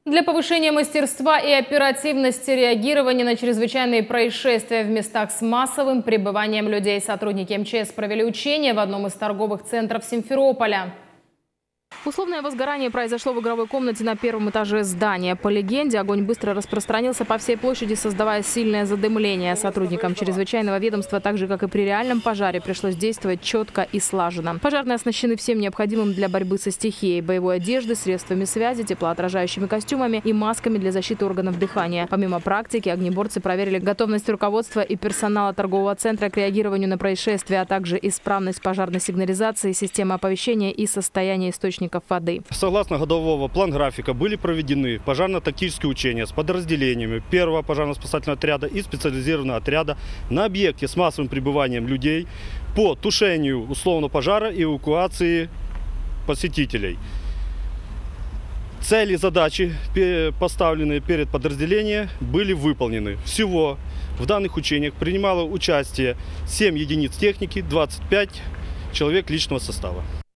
Для повышения мастерства и оперативности реагирования на чрезвычайные происшествия в местах с массовым пребыванием людей сотрудники МЧС провели учения в одном из торговых центров Симферополя. Условное возгорание произошло в игровой комнате на первом этаже здания. По легенде, огонь быстро распространился по всей площади, создавая сильное задымление. Сотрудникам чрезвычайного ведомства, так же как и при реальном пожаре, пришлось действовать четко и слаженно. Пожарные оснащены всем необходимым для борьбы со стихией: боевой одеждой, средствами связи, теплоотражающими костюмами и масками для защиты органов дыхания. Помимо практики, огнеборцы проверили готовность руководства и персонала торгового центра к реагированию на происшествия, а также исправность пожарной сигнализации, системы оповещения и состояние источников воды. Согласно годового план-графика были проведены пожарно-тактические учения с подразделениями первого пожарно-спасательного отряда и специализированного отряда на объекте с массовым пребыванием людей по тушению условного пожара и эвакуации посетителей. Цели и задачи, поставленные перед подразделением, были выполнены. Всего в данных учениях принимало участие 7 единиц техники, 25 человек личного состава.